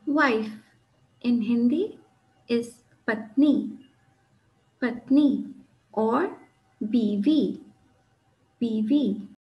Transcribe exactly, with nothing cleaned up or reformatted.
Wife in Hindi is Patni, Patni or B V, B V.